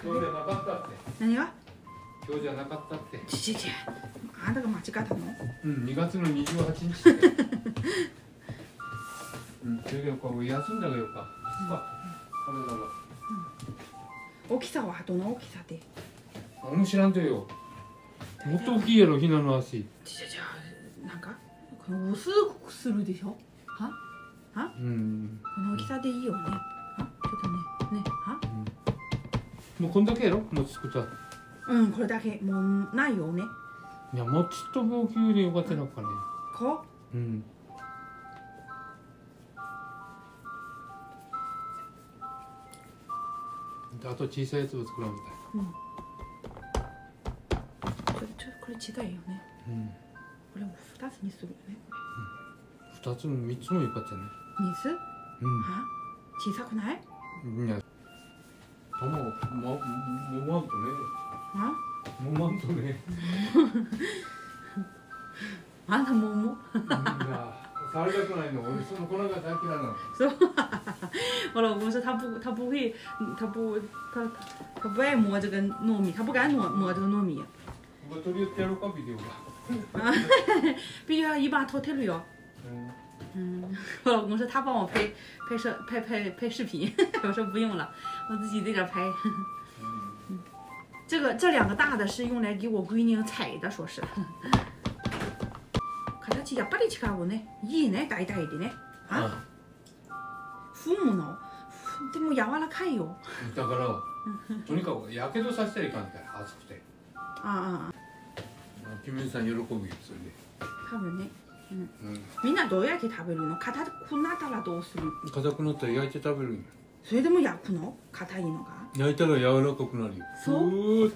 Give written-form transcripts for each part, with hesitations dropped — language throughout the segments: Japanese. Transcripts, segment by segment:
今日じゃなかったって。 何が？ 今日じゃなかったって。 あんたが間違ったの？ うん、2月の28日って。うん、それでこう休んだがよか。あれだろ。 大きさはどの大きさで？ 知らんとよ。もっと大きいやろ、ひなの足。 なんか薄くするでしょ？は？ うん。 この大きさでいいよね。は？ちょっとね、は？ もうこんだけやろ、もう作った。 うん、これだけ、もうないよね。 いや、もうちっと大きいでよかったのかね。 こう？うん。あと小さいやつを作らんみたい。 うん。これ違いよね。 うん。 これも2つにするよね。 2つも3つもよかったね。 3つ？ うん。 は？小さくない？ いや。もまんとね。 あ？ もまんとね。 あんたも。 触りたくないの。俺その粉が大嫌いなの。 そう。我老公说他不会，他不愛摸这个糯米，他不敢摸这个糯米。 我取り寄ってやろうかビデオが。 必须要一把头贴了哟。我老公说他帮我拍视频，我说不用了，我自己在这拍。这两个大的是用来给我闺女采的，说是。形やっぱり違うね。いいね、大々でね。あ？踏むの？でも柔らかいよ。 だからとにかくやけどさせたらいかんって熱くて。キムさん喜ぶよそれで。 多分ね。みんなどうやって食べるの？硬くなったらどうする？ 硬くなったら焼いて食べるんよ。 それでも焼くの？硬いのが？ 焼いたら柔らかくなるよ。 そう？ ふーって。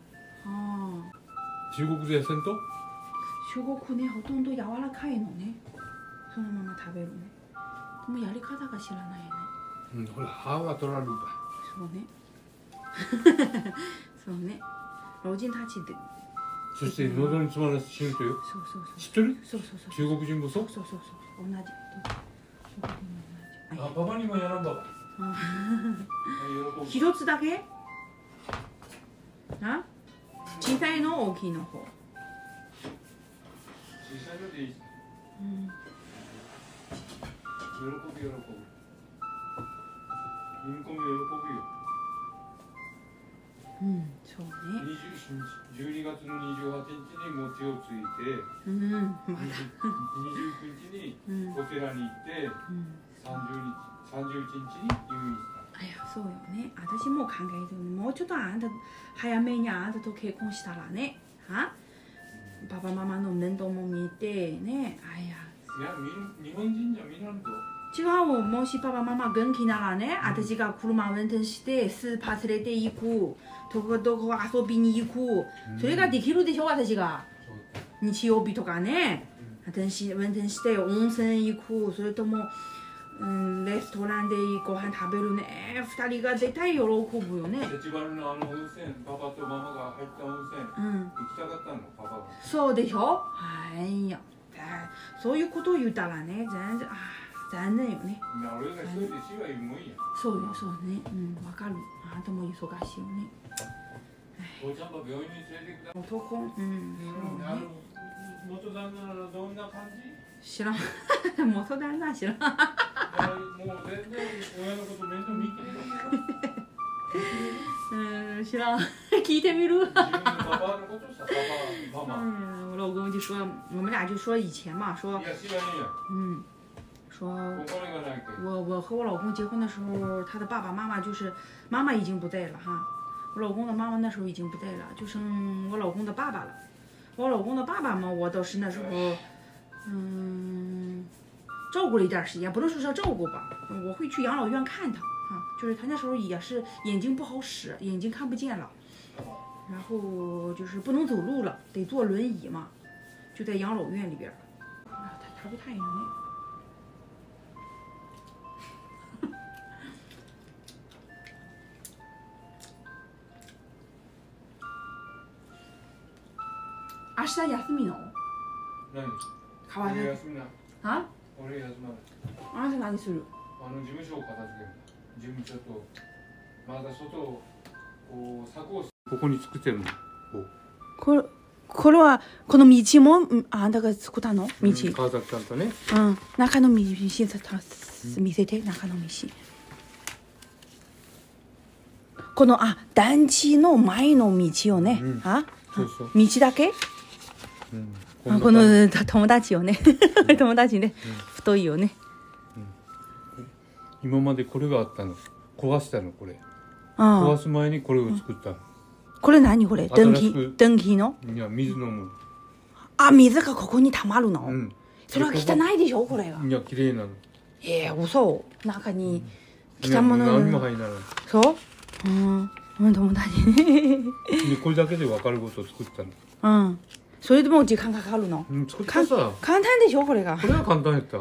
中国でやせんと？ 中国ね、ほとんど柔らかいのね。そのまま食べるね。でもやり方が知らないね。 うん、ほら歯が取られるから。そうね。そうね。老人たちで。 そして喉に詰まらせ死ぬとよ。 そう知ってる？ そう。 中国人もそう？ そう。同じ。 あ、パパにもやらんば。 一つだけ？あ？小さいの大きいの方。 小さいのでいい。喜ぶ。インコも喜ぶよ。 そうね。 12月の28日にもう手をついて、29日にお寺に行って、31日に入院した。 そうよね。私も考えてる。もうちょっと早めにあんたと結婚したらね。パパママの面倒も見てね。 いや、日本人じゃ見らんと。 違う。もしパパママ元気ならね、私が車運転してスーパー連れて行く。どこ遊びに行く。それができるでしょ、私が。日曜日とかね。運転して温泉行く。それともレストランでご飯食べるね。2人が絶対喜ぶよね。 セチバルの温泉、パパとママが入った温泉、行きたかったの、パパが。 そうでしょ。そういうことを言ったらね、残念よね。 俺が一人で死はいるもんや。 そうね。わかる。あんたも忙しいよね。 おちゃんは病院に連れてください。 男、 元旦那ならどんな感じ？ 知らん。元旦那知らん。 もう全然親のこと面倒見てる。知らん。聞いてみる。 自分の爸爸のことさ、爸爸、妈妈。 我老公就说，我们俩就说以前嘛，说，说，我和我老公结婚的时候，他的爸爸妈妈就是妈妈已经不在了哈，我老公的妈妈那时候已经不在了，就剩我老公的爸爸了。我老公的爸爸嘛，我倒是那时候，照顾了一段时间，不能说照顾吧，我会去养老院看他啊，就是他那时候也是眼睛不好使，眼睛看不见了，然后就是不能走路了，得坐轮椅嘛，就在养老院里边。他不太能。明日休みの？ 何？ 川田。 俺休みな。 あ？ 俺休まない。 あなた何する？ 事務所を片付ける。事務所とまだ外をここう柵をここに作ってるの。 これはこの道もあんたが作ったの道。 川崎さんとね。 中の道見せて中の道。この団地の前の道よね。 そうそう。 道だけ？この友達よね。友達ね。太いよね。 今までこれがあったの。壊したのこれ。壊す前にこれを作ったの。 これ何これ？電気の？ いや、水飲む。 水がここに溜まるの？それは汚いでしょこれが。 いや、綺麗なの。 嘘。中に来たもの。 何も入らない。 そう？友達ね。 これだけで分かることを作ったの。 それでも時間かかるの？ 作ったさ。 簡単でしょこれが。 これは簡単やった。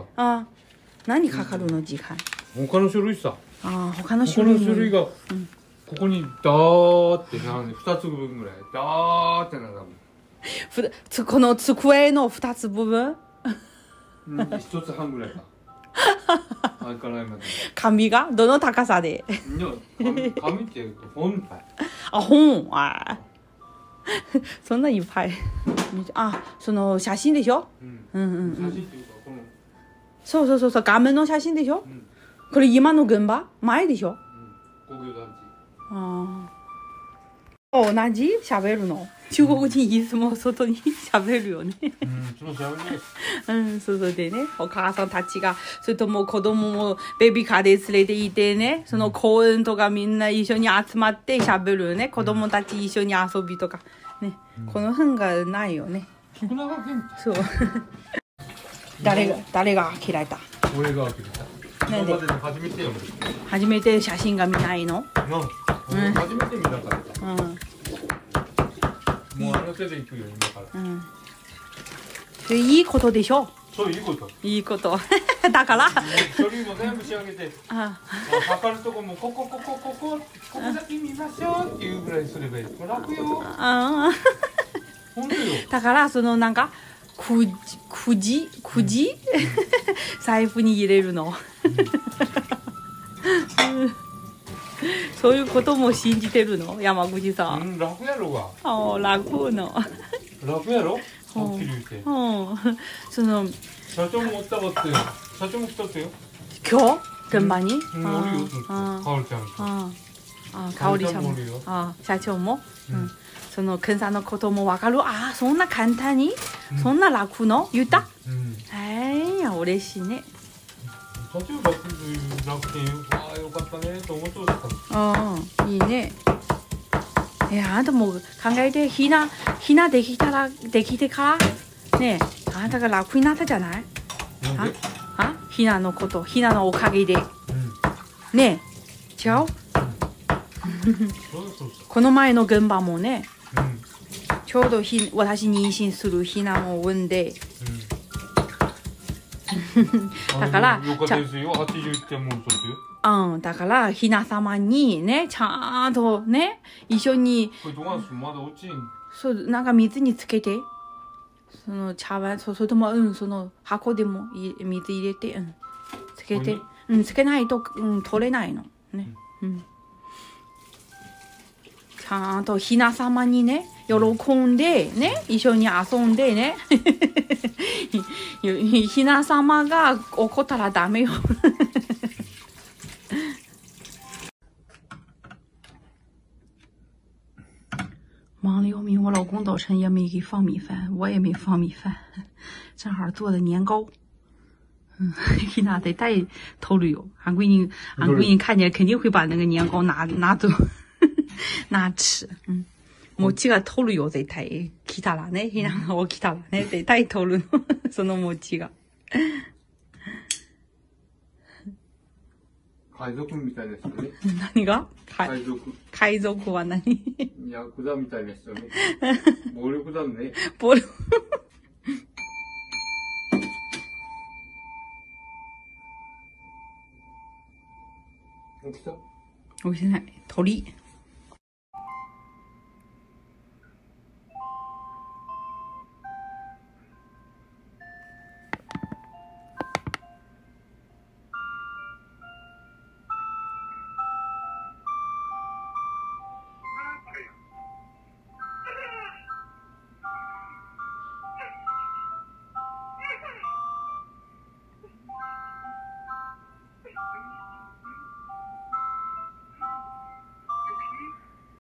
何かかるの時間？ 他の種類さ。 他の種類がここにダーって2つ分ぐらいダーって並ぶ。 この机の2つ部分 1つ半ぐらいか。 紙がどの高さで？ いや、紙っていうと本体。 本。そんないっぱい。その写真でしょ？ 写真っていうかこの。 そう画面の写真でしょ？これ今の現場前でしょ？ 工業団地。同じ喋るの？中国人いつも外に喋るよね。外でね、お母さんたちが、それとも子供もベビーカーで連れていてね、その公園とかみんな一緒に集まって喋るね。子供たち一緒に遊びとかね。この辺がないよね。そう。誰が嫌いだ？ 俺が嫌いだ。 なんで？初めて写真が見ないの？ 初めて見なかった。もうあの手で行くよ今から。 いいことでしょ？ そう、いいこと。 いいこと。だから。 書類も全部仕上げて。測るとこもここだけ見ましょうっていうぐらいすればいい。楽よ。本当よ。 だからそのなんかくじ財布に入れるの。そういうことも信じてるの山口さん。 楽やろが。 楽やろ。はっきり言って。 その社長もおったわって。社長も来たってよ。 今日現場に？ おるよ。かおりちゃんと。 かおりちゃんも。社長も。その検査のこともわかる。そんな簡単に、そんな楽の言った？嬉しいね。 社長楽っていうよかったねと思ってた。 いいね。あんたも考えてひなできてからね、あんたが楽になったじゃない？ひなのことひなのおかげでね。違う？この前の現場もね、ちょうど私妊娠するひなを産んで。だからだからひな様にねちゃんとね一緒にそうなんか水につけてその茶碗それともその箱でも水入れてつけてつけないと取れないのね。ちゃんとひな様にね喜んでね一緒に遊んでね。ひな様が怒ったらダメよ。忙了又迷，我老公早晨也没给放米饭，我也没放米饭，正好做的年糕。ひな得带偷了哟，俺闺女看见肯定会把那个年糕拿走，拿吃。餅が取るよ絶対来たらねひなが起きたらね絶対取るのその餅が。 海賊みたいな人ね。 何が？ 海賊は何？ ヤクザみたいな人ね。暴力団ね。 暴力。 起きた？ 起きてない。鳥。